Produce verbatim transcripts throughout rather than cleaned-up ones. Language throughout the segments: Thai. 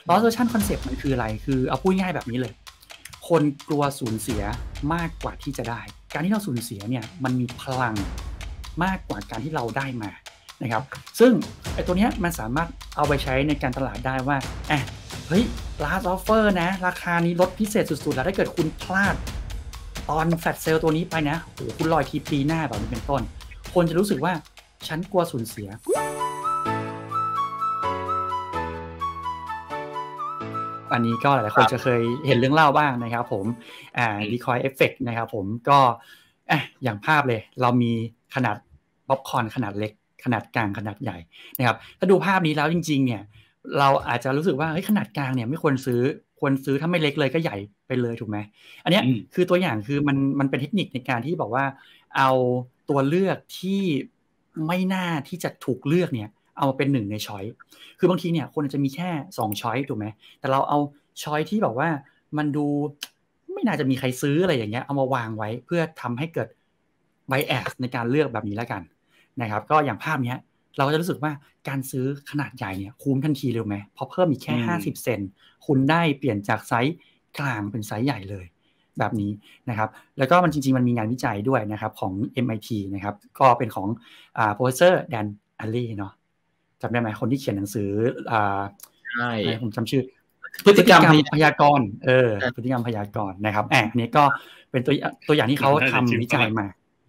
loss aversion concept มันคืออะไรคือเอาพูดง่ายแบบนี้เลยคนกลัวสูญเสียมากกว่าที่จะได้การที่เราสูญเสียเนี่ยมันมีพลังมากกว่าการที่เราได้มานะครับซึ่งไอ้ตัวเนี้ยมันสามารถเอาไปใช้ในการตลาดได้ว่าอ่ะเฮ้ย last offer นะราคานี้ลดพิเศษสุดๆแล้วถ้าเกิดคุณพลาดตอนแฟลชเซลตัวนี้ไปนะโอ้คุณลอยทีปีหน้าแบบนี้เป็นต้นคนจะรู้สึกว่าฉันกลัวสูญเสียอันนี้ก็หลายๆคนจะเคยเห็นเรื่องเล่าบ้างนะครับผมอ่า decoy effect นะครับผมก็อ่ะอย่างภาพเลยเรามีขนาดป๊อปคอร์นขนาดเล็กขนาดกลางขนาดใหญ่นะครับถ้าดูภาพนี้แล้วจริงๆเนี่ยเราอาจจะรู้สึกว่าเฮ้ยขนาดกลางเนี่ยไม่ควรซื้อควรซื้อถ้าไม่เล็กเลยก็ใหญ่ไปเลยถูกไหมอันนี้คือตัวอย่างคือมันมันเป็นเทคนิคในการที่บอกว่าเอาตัวเลือกที่ไม่น่าที่จะถูกเลือกเนี่ยเอามาเป็นหนึ่งในช้อยคือบางทีเนี่ยคนจะมีแค่สองช้อยถูกไหมแต่เราเอาช้อยที่แบบว่ามันดูไม่น่าจะมีใครซื้ออะไรอย่างเงี้ยเอามาวางไว้เพื่อทำให้เกิด bias ในการเลือกแบบนี้แล้วกันนะครับก็อย่างภาพเนี้ยเราก็จะรู้สึกว่าการซื้อขนาดใหญ่เนี่ยคุ้มทันทีเลยไหมพอเพิ่มอีกแค่ห้าสิบเซนคุณได้เปลี่ยนจากไซส์กลางเป็นไซส์ใหญ่เลยแบบนี้นะครับแล้วก็มันจริงๆมันมีงานวิจัยด้วยนะครับของ เอ็ม ไอ ที นะครับก็เป็นของอ่า professor Dan Ariely เนาะจำได้ไหมคนที่เขียนหนังสืออ่าใช่ผมจำชื่อพฤติกรรมพยากรณ์เออพฤติกรรมพยากรณ์นะครับแอบอันนี้ก็เป็นตัวตัวอย่างที่เขาทำวิจัยมา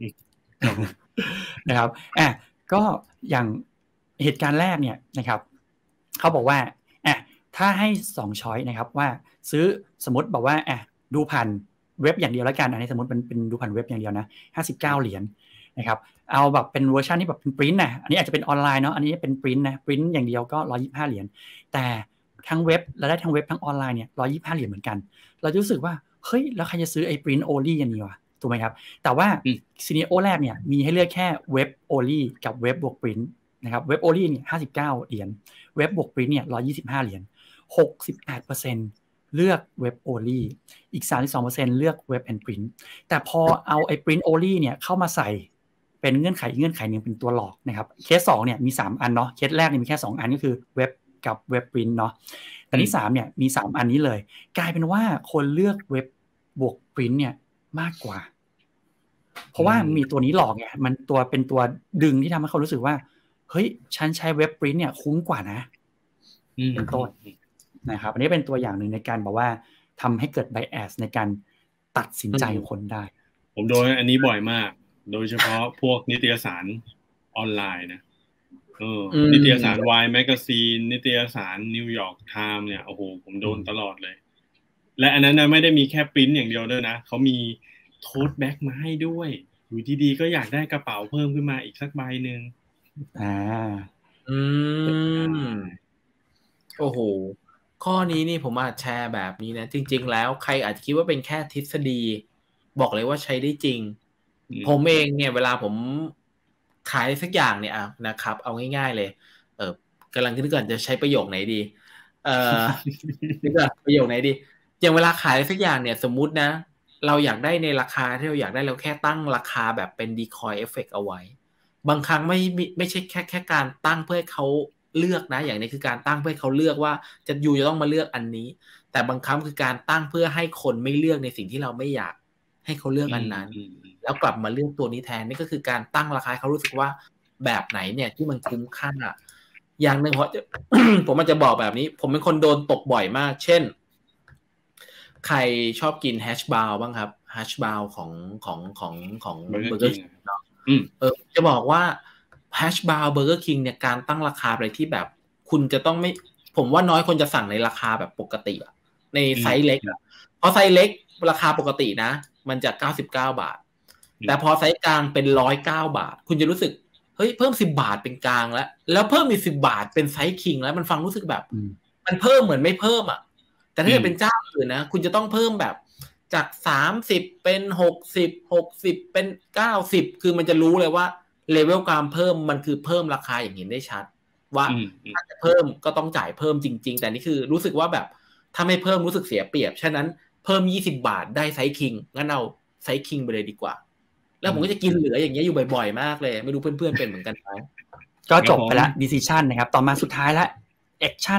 นะครับอ่ะก็อย่างเหตุการณ์แรกเนี่ยนะครับเขาบอกว่าอ่ะถ้าให้สองช้อยนะครับว่าซื้อสมมติบอกว่าอ่ะดูผ่านเว็บอย่างเดียวแล้วกันอันนี้สมมติเป็นเป็นดูผ่านเว็บอย่างเดียวนะห้าสิบเก้าเหรียญนะครับเอาแบบเป็นเวอร์ชันที่แบบเป็นปริ้นท์นะอันนี้อาจจะเป็นออนไลน์เนาะอันนี้เป็นปริ้นท์นะปริ้นท์อย่างเดียวก็หนึ่งร้อยยี่สิบห้าเหรียญแต่ทั้งเว็บและได้ทั้งเว็บทั้งออนไลน์เนี่ยหนึ่งร้อยยี่สิบห้าเหรียญเหมือนกันเราจะรู้สึกว่าเฮ้ยแล้วใครจะซื้อไอ้ปริ้นท์โอลี่กันดีวะถูกไหมครับแต่ว่าซีเนียโอแรกเนี่ยมีให้เลือกแค่เว็บโอลี่กับเว็บบวกปริ้นท์นะครับเว็บโอลี่เนี่ยห้าสิบเก้าเหรียญเว็บบวกปริ้นท์เนี่ยหนึ่งร้อยยี่สิบห้าเหรียญ หกสิบแปดเปอร์เซ็นต์ เลือกเว็บโอลี่อีก สามสิบสองเปอร์เซ็นต์ เลือกเว็บแอนด์ปริ้นท์แต่พอเอาไอ้ปริ้นท์โอลี่เนี่ยเข้ามาใส่เป็นเงื่อนไขเงื่อนไขนึงเป็นตัวหลอกนะครับเคสสองเนี่ยมีสามอันเนาะเคสแรกเนี่ยมีแค่สองอันก็คือเว็บกับเว็บปริ้นท์เนาะแต่ที่สามเนี่ยมีสามอันนี้เลยกลายเป็นว่าคนเลือกเว็บบวกปริ้นท์เนี่ยมากกว่าเพราะว่ามีตัวนี้หลอกไงมันตัวเป็นตัวดึงที่ทำให้เขารู้สึกว่าเฮ้ยฉันใช้เว็บปริ้นท์เนี่ยคุ้มกว่านะเป็นต้นนะครับอันนี้เป็นตัวอย่างหนึ่งในการบอกว่าทำให้เกิด bias ในการตัดสินใจของคนได้ผมโดนอันนี้บ่อยมากโดยเฉพาะพวกนิตยสารออนไลน์นะเออนิตยสาร Y Magazine นิตยสาร New York Times เนี่ยโอ้โหผมโดนตลอดเลยและอันนั้นนะไม่ได้มีแค่ปริ้นอย่างเดียวด้วยนะเขามีโทสแบ็กมาให้ด้วยอยู่ดีๆก็อยากได้กระเป๋าเพิ่มขึ้นมาอีกสักใบหนึ่งอ่าอืมโอ้โหข้อนี้นี่ผมอาจแชร์แบบนี้นะจริงๆแล้วใครอาจจะคิดว่าเป็นแค่ทฤษฎีบอกเลยว่าใช้ได้จริงผมเองเนี่ยเวลาผมขายสักอย่างเนี่ยนะครับเอาง่ายๆเลยเออกำลังคิดก่อนจะใช้ประโยคไหนดีเออนึกก่อนประโยคไหนดีอย่างเวลาขายสักอย่างเนี่ยสมมุตินะเราอยากได้ในราคาที่เราอยากได้เราแค่ตั้งราคาแบบเป็น decoy effect เอาไว้บางครั้งไม่ไม่ใช่แค่แค่การตั้งเพื่อให้เขาเลือกนะอย่างนี้คือการตั้งเพื่อให้เขาเลือกว่าจะอยู่จะต้องมาเลือกอันนี้แต่บางครั้งคือการตั้งเพื่อให้คนไม่เลือกในสิ่งที่เราไม่อยากให้เขาเลือกอันนั้นแล้วกลับมาเลือกตัวนี้แทนนี่ก็คือการตั้งราคาเขารู้สึกว่าแบบไหนเนี่ยที่มันคุ้มค่าอย่างหนึ่งผมจะ ผมมันจะบอกแบบนี้ผมเป็นคนโดนตกบ่อยมากเช่นใครชอบกินแฮชบราวน์บ้างครับแฮชบราวน์ของของของของเบอร์เกอร์คิงเออจะบอกว่าแฮชบราวน์เบอร์เกอร์คิงเนี่ยการตั้งราคาอะไรที่แบบคุณจะต้องไม่ผมว่าน้อยคนจะสั่งในราคาแบบปกติอะในไซส์เล็กอะเพราะไซส์เล็กราคาปกตินะมันจะเก้าสิบเก้าบาทแต่พอไซส์กลางเป็นหนึ่งร้อยเก้าบาทคุณจะรู้สึกเฮ้ยเพิ่มสิบบาทเป็นกลางแล้วแล้วเพิ่มอีกสิบบาทเป็นไซส์คิงแล้วมันฟังรู้สึกแบบมันเพิ่มเหมือนไม่เพิ่มอ่ะแต่ถ้าเกิดเป็นเจ้าอื่นนะคุณจะต้องเพิ่มแบบจากสามสิบเป็นหกสิบ หกสิบเป็นเก้าสิบคือมันจะรู้เลยว่าเลเวลการเพิ่มมันคือเพิ่มราคาอย่างเห็นได้ชัดว่าถ้าจะเพิ่มก็ต้องจ่ายเพิ่มจริงๆแต่นี่คือรู้สึกว่าแบบถ้าไม่เพิ่มรู้สึกเสียเปรียบฉะนั้นเพิ่มยี่สิบบาทได้ไซส์คิงงั้นเอาไซส์คิงไปเลยดีกว่าแล้วผมก็จะกินเหลืออย่างเงี้ยอยู่บ่อยๆมากเลยไม่รู้เพื่อนๆเป็นเหมือนกันไหมก็จบไปแล้ว decision นะครับต่อมาสุดท้ายแล้ว action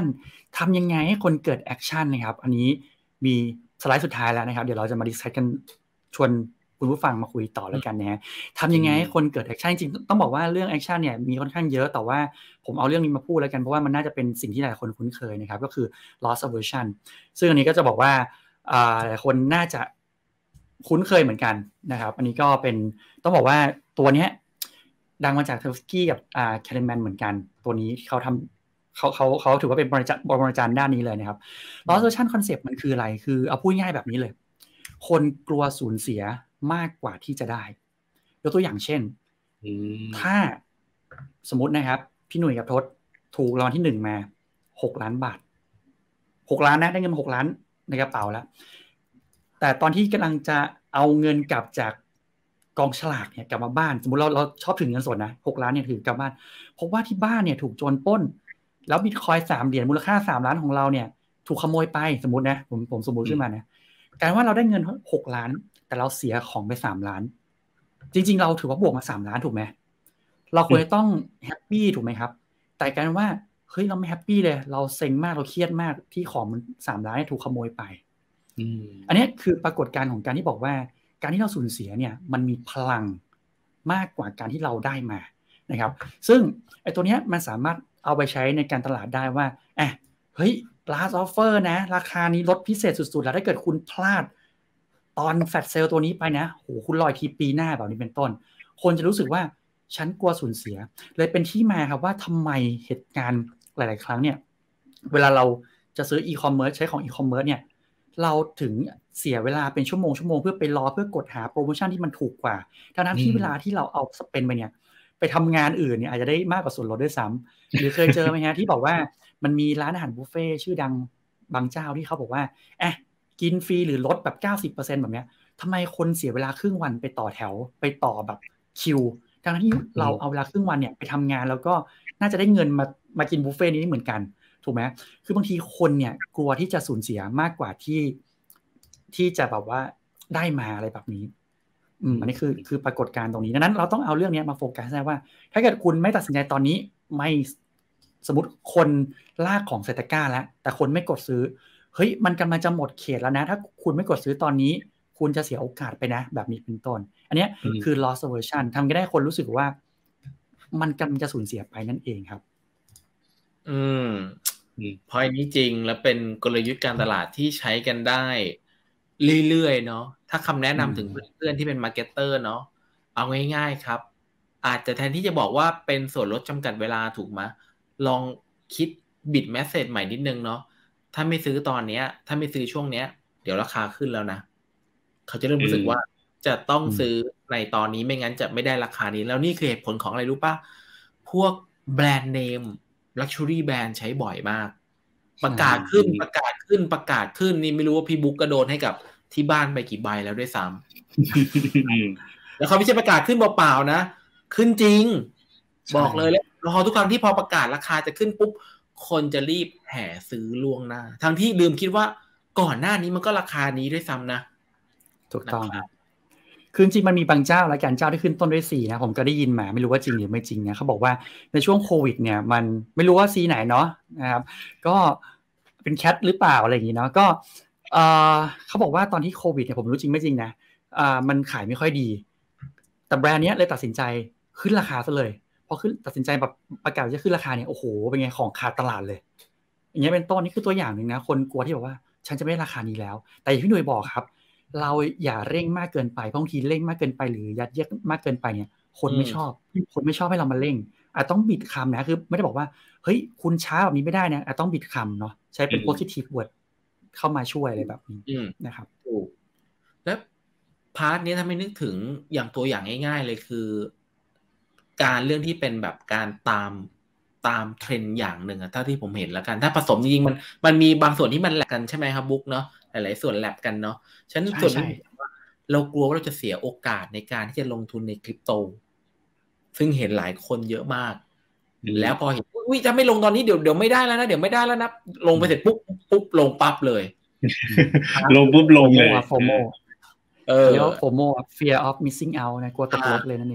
ทำยังไงให้คนเกิดแอคชั่นนะครับอันนี้มีสไลด์สุดท้ายแล้วนะครับเดี๋ยวเราจะมาดิสคัสกันชวนคุณผู้ฟังมาคุยต่อแล้วกันนะฮะทำยังไงให้คนเกิดแอคชั่นจริงๆต้องบอกว่าเรื่องแอคชั่นเนี่ยมีค่อนข้างเยอะแต่ว่าผมเอาเรื่องนี้มาพูดแล้วกันเพราะว่ามันน่าจะเป็นสิ่งที่หลายคนคุ้นเคยนะครับก็คือ loss aversion ซึ่งอันนี้ก็จะบอกว่าหลายคนน่าจะคุ้นเคยเหมือนกันนะครับอันนี้ก็เป็นต้องบอกว่าตัวเนี้ยดังมาจากเทลสกี้กับอ่าแคลแมนเหมือนกันตัวนี้เขาทำเขาเขาเขาถือว่าเป็นบริจาคบริจาคด้านนี้เลยนะครับ loss aversion concept มันคืออะไรคือเอาพูดง่ายแบบนี้เลยคนกลัวสูญเสียมากกว่าที่จะได้ยกตัวอย่างเช่นถ้าสมมตินะครับพี่หนุ่ยกับทศถูกรางวัลที่หนึ่งมาหกล้านบาทหกล้านนะได้เงินหกล้านในกระเป๋าแล้วแต่ตอนที่กำลังจะเอาเงินกลับจากกองฉลากเนี่ยกลับมาบ้านสมมติเราเราชอบถือเงินสดนะหกล้านเนี่ยถือกลับบ้านเพราะว่าที่บ้านเนี่ยถูกโจรปล้นแล้วบิตคอยน์สามเหรียญมูลค่าสามล้านของเราเนี่ยถูกขโมยไปสมมตินะผมผมสมมติขึ้นมานะการว่าเราได้เงินหกล้านแต่เราเสียของไปสามล้านจริงๆเราถือว่าบวกมาสามล้านถูกไหมเราควรจะต้องแฮปปี้ถูกไหมครับแต่การว่าเฮ้ยเราไม่แฮปปี้เลยเราเซ็งมากเราเครียดมากที่ของมันสามล้านถูกขโมยไปอันนี้คือปรากฏการณ์ของการที่บอกว่าการที่เราสูญเสียเนี่ยมันมีพลังมากกว่าการที่เราได้มานะครับซึ่งไอ้ตัวเนี้ยมันสามารถเอาไปใช้ในการตลาดได้ว่าเอ๊ะเฮ้ย last offer นะราคานี้ลดพิเศษสุดๆแล้วถ้าเกิดคุณพลาดตอนแฟลชเซลตัวนี้ไปนะโหคุณรออีกทีปีหน้าแบบนี้เป็นต้นคนจะรู้สึกว่าฉันกลัวสูญเสียเลยเป็นที่มาครับว่าทำไมเหตุการณ์หลายๆครั้งเนี่ยเวลาเราจะซื้ออีคอมเมิร์ซใช้ของอีคอมเมิร์ซเนี่ยเราถึงเสียเวลาเป็นชั่วโมงชั่วโมงเพื่อไปรอเพื่อกดหาโปรโมชั่นที่มันถูกกว่าทั้งที่เวลาที่เราเอาสเปนไปเนี่ยไปทำงานอื่นเนี่ยอาจจะได้มากกว่าส่วนลดด้วยซ้ำหรือเคยเจอไหมฮะที่บอกว่ามันมีร้านอาหารบุฟเฟ่ชื่อดังบางเจ้าที่เขาบอกว่าเอ๊ะกินฟรีหรือลดแบบ เก้าสิบเปอร์เซ็นต์ แบบเนี้ยทำไมคนเสียเวลาครึ่งวันไปต่อแถวไปต่อแบบคิวทั้งที่เราเอาเวลาครึ่งวันเนี่ยไปทำงานแล้วก็น่าจะได้เงินมามากินบุฟเฟ่นี้เหมือนกันถูกไหมคือบางทีคนเนี่ยกลัวที่จะสูญเสียมากกว่าที่ที่จะแบบว่าได้มาอะไรแบบนี้อืมอันนี้คือคือปรากฏการณ์ตรงนี้ดังนั้นเราต้องเอาเรื่องนี้มาโฟกัสได้ว่าถ้าเกิดคุณไม่ตัดสินใจตอนนี้ไม่สมมติคนลากของใส่ตะกร้าแล้วแต่คนไม่กดซื้อเฮ้ยมันกำลังจะหมดเขตแล้วนะถ้าคุณไม่กดซื้อตอนนี้คุณจะเสียโอกาสไปนะแบบนี้เป็นต้นอันนี้คือ loss aversion ทำให้ได้คนรู้สึกว่ามันกำลังจะสูญเสียไปนั่นเองครับอืมพอยนี้จริงแล้วเป็นกลยุทธ์การตลาดที่ใช้กันได้เรื่อยๆเนาะถ้าคำแนะนำถึงเพื่อนๆที่เป็นมาร์เก็ตเตอร์เนาะเอาง่ายๆครับอาจจะแทนที่จะบอกว่าเป็นส่วนลดจำกัดเวลาถูกไหมลองคิดบิดแมสเสจใหม่นิดนึงเนาะถ้าไม่ซื้อตอนเนี้ยถ้าไม่ซื้อช่วงเนี้ยเดี๋ยวราคาขึ้นแล้วนะเขาจะเริ่มรู้สึกว่าจะต้องซื้อในตอนนี้ไม่งั้นจะไม่ได้ราคานี้แล้วนี่คือเหตุผลของอะไรรู้ป่ะพวกแบรนด์เนมLuxury Brand ใช้บ่อยมากประกาศขึ้นประกาศขึ้นประกาศขึ้นนี่ไม่รู้ว่าพี่บุ๊กกระโดนให้กับที่บ้านไปกี่ใบแล้วด้วยซ้ำแล้วเขาไม่ใช่ประกาศขึ้นเปล่าๆนะขึ้นจริงบอกเลยแล้วพอทุกครั้งที่พอประกาศราคาจะขึ้นปุ๊บคนจะรีบแห่ซื้อล่วงหน้าทั้งที่ลืมคิดว่าก่อนหน้านี้มันก็ราคานี้ด้วยซ้ำนะถูกต้องครับคือจริงมันมีบางเจ้าและการเจ้าที่ขึ้นต้นด้วยสี่นะผมก็ได้ยินมาไม่รู้ว่าจริงหรือไม่จริงนะเขาบอกว่าในช่วงโควิดเนี่ยมันไม่รู้ว่าซีไหนเนาะนะครับก็เป็นแคทหรือเปล่าอะไรอย่างงี้เนาะก็เอ่อเขาบอกว่าตอนที่โควิดเนี่ยผมรู้จริงไม่จริงนะอ่ามันขายไม่ค่อยดีแต่แบรนด์เนี้ยเลยตัดสินใจขึ้นราคาซะเลยพอขึ้นตัดสินใจแบบประกาศจะขึ้นราคาเนี่ยโอ้โหเป็นไงของขาดตลาดเลยอย่างเงี้ยเป็นต้นนี่คือตัวอย่างนึงนะคนกลัวที่บอกว่าฉันจะไม่ได้ราคานี้แล้วแต่อย่างที่หน่วยบอกครับเราอย่าเร่งมากเกินไปบางทีเร่งมากเกินไปหรือยัดเยียดมากเกินไปเนี่ยคนไม่ชอบคนไม่ชอบให้เรามาเร่งอาจต้องบิดคำนะคือไม่ได้บอกว่าเฮ้ยคุณช้าแบบนี้ไม่ได้นะอาจต้องบิดคำเนาะใช้เป็น positive word เข้ามาช่วยอะไรแบบนี้นะครับถูกแล้วพาร์ทนี้ทำให้นึกถึงอย่างตัวอย่างง่ายๆเลยคือการเรื่องที่เป็นแบบการตามตามเทรนด์อย่างหนึ่งอะเท่าที่ผมเห็นแล้วกันถ้าผสมจริงๆมันมันมีบางส่วนที่มันแลกกันใช่ไหมครับบุ๊กเนาะหลายๆส่วนแลกกันเนาะฉะนั้นส่วนนี้เรากลัวว่าเราจะเสียโอกาสในการที่จะลงทุนในคริปโตซึ่งเห็นหลายคนเยอะมากแล้วพอเห็นอุ้ยจะไม่ลงตอนนี้เดี๋ยวเดี๋ยวไม่ได้แล้วนะเดี๋ยวไม่ได้แล้วนะลงไปเสร็จปุ๊บปุ๊บลงปั๊บเลยลงปุ๊บลงเลยโฟโมเออโฟโม fear of missing out นะกลัวตกรถเลยนั่นเอง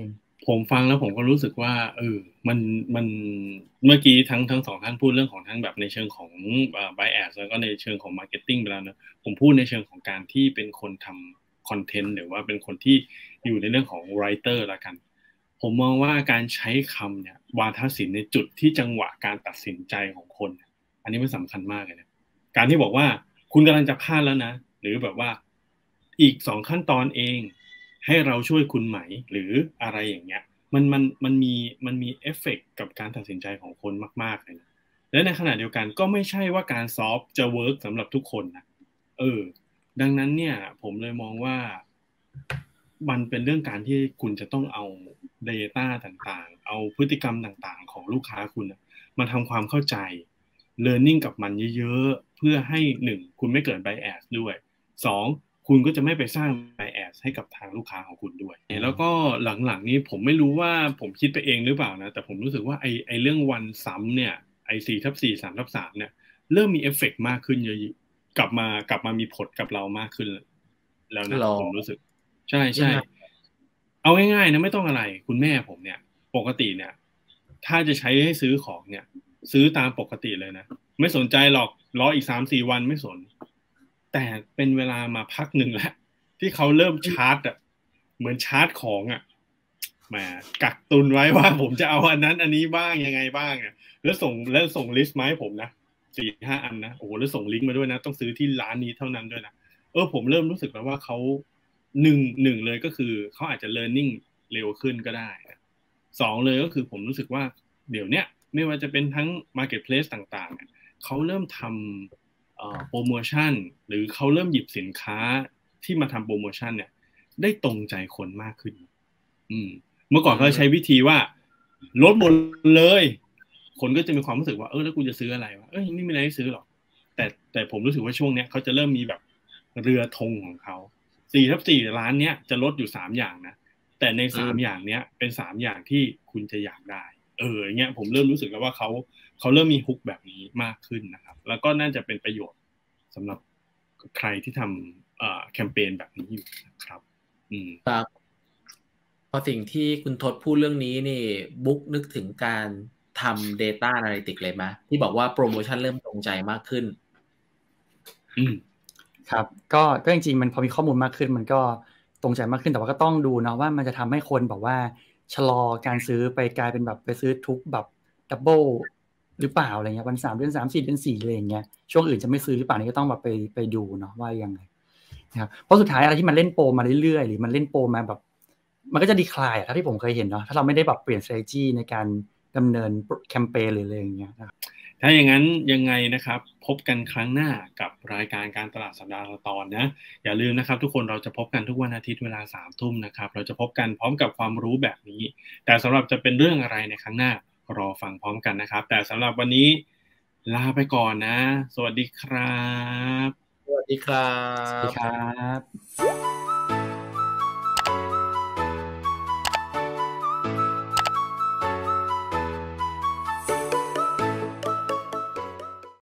ผมฟังแล้วผมก็รู้สึกว่าเออมันมันเมื่อกี้ทั้งทั้งสองท่านพูดเรื่องของทั้งแบบในเชิงของเอ่อ bias แล้วก็ในเชิงของ marketing ไปแล้วนะผมพูดในเชิงของการที่เป็นคนทำคอนเทนต์หรือว่าเป็นคนที่อยู่ในเรื่องของ writer ละกันผมมองว่าการใช้คำเนี่ยวาทศิลป์ในจุดที่จังหวะการตัดสินใจของคนอันนี้มันสำคัญมากเลยนะการที่บอกว่าคุณกำลังจะพลาดแล้วนะหรือแบบว่าอีกสองขั้นตอนเองให้เราช่วยคุณไหมหรืออะไรอย่างเงี้ยมันมันมันมีมันมีเอฟเฟกต์กับการตัดสินใจของคนมากๆเลยนะและในขณะเดียวกันก็ไม่ใช่ว่าการซอฟจะเวิร์กสำหรับทุกคนนะเออดังนั้นเนี่ยผมเลยมองว่ามันเป็นเรื่องการที่คุณจะต้องเอา data ต่างๆเอาพฤติกรรมต่างๆของลูกค้าคุณมาทำความเข้าใจ learning กับมันเยอะๆเพื่อให้หนึ่งคุณไม่เกิด bias ด้วยสองคุณก็จะไม่ไปสร้าง bias ให้กับทางลูกค้าของคุณด้วยแล้วก็หลังๆนี้ผมไม่รู้ว่าผมคิดไปเองหรือเปล่านะแต่ผมรู้สึกว่าไอไอเรื่องวันซ้ำเนี่ยไอสี่ทับสี่สามทับสามเนี่ยเริ่มมีเอฟเฟกต์มากขึ้นเยอะๆกลับมากลับมามีผลกับเรามากขึ้นแล้วนะผมรู้สึกใช่ใช่เอาง่ายๆนะไม่ต้องอะไรคุณแม่ผมเนี่ยปกติเนี่ยถ้าจะใช้ให้ซื้อของเนี่ยซื้อตามปกติเลยนะไม่สนใจหรอกรออีกสามสี่วันไม่สนแต่เป็นเวลามาพักหนึ่งแล้วที่เขาเริ่มชาร์จอ่ะเหมือนชาร์จของอ่ะแหมกักตุนไว้ว่าผมจะเอาอันนั้นอันนี้บ้างยังไงบ้างอ่ะแล้วส่งแล้วส่งลิสต์มาให้ผมนะสี่ห้าอันนะโอ้โหแล้วส่งลิงก์มาด้วยนะต้องซื้อที่ร้านนี้เท่านั้นด้วยนะเออผมเริ่มรู้สึกแล้วว่าเขาหนึ่งหนึ่งเลยก็คือเขาอาจจะ learning เร็วขึ้นก็ได้สองเลยก็คือผมรู้สึกว่าเดี๋ยวเนี้ยไม่ว่าจะเป็นทั้ง marketplace ต่างๆเขาเริ่มทำโปรโมชั่นหรือเขาเริ่มหยิบสินค้าที่มาทำโปรโมชั่นเนี่ยได้ตรงใจคนมากขึ้นอืมเมื่อก่อนเขาใช้วิธีว่าลดหมดเลยคนก็จะมีความรู้สึกว่าเออแล้วกูจะซื้ออะไรวะเอ้ยไม่มีอะไรให้ซื้อหรอกแต่แต่ผมรู้สึกว่าช่วงเนี้ยเขาจะเริ่มมีแบบเรือธงของเขาสี่ทับสี่ร้านเนี้ยจะลดอยู่สามอย่างนะแต่ในสามอย่างเนี้ยเป็นสามอย่างที่คุณจะอยากได้เออเงี้ยผมเริ่มรู้สึกแล้วว่าเขาเขาเริ่มมีฮุกแบบนี้มากขึ้นนะครับแล้วก็น่าจะเป็นประโยชน์สำหรับใครที่ทำแคมเปญแบบนี้อยู่นะครับอืมครับพอสิ่งที่คุณทศพูดเรื่องนี้นี่บุ๊กนึกถึงการทำ data analytics เลยไหมที่บอกว่าโปรโมชั่นเริ่มตรงใจมากขึ้นอืมครับก็ก็จริงๆมันพอมีข้อมูลมากขึ้นมันก็ตรงใจมากขึ้นแต่ว่าก็ต้องดูนะว่ามันจะทำให้คนแบบว่าชะลอการซื้อไปกลายเป็นแบบไปซื้อทุกแบบดับเบิลหรือเปล่าอะไรเงี้ยวันสามเดือนสามสี่เดือนสี่อะไรอย่างเงี้ยช่วงอื่นจะไม่ซื้อหรือเปล่านี่ก็ต้องแบบไปไปดูเนาะว่ายังไงนะครับเพราะสุดท้ายอะไรที่มันเล่นโปรมาเรื่อยๆหรือมันเล่นโปรมาแบบมันก็จะดีคลายอะถ้าที่ผมเคยเห็นเนาะถ้าเราไม่ได้แบบเปลี่ยน strategy ในการดำเนินแคมเปญหรืออะไรอย่างเงี้ยนะครับถ้าอย่างนั้นยังไงนะครับพบกันครั้งหน้ากับรายการการตลาดสัปดาห์ละตอนนะอย่าลืมนะครับทุกคนเราจะพบกันทุกวันอาทิตย์เวลาสามทุ่มนะครับเราจะพบกันพร้อมกับความรู้แบบนี้แต่สำหรับจะเป็นเรื่องอะไรในครั้งหน้ารอฟังพร้อมกันนะครับแต่สำหรับวันนี้ลาไปก่อนนะสวัสดีครับสวัสดีครับสวัสดีครับ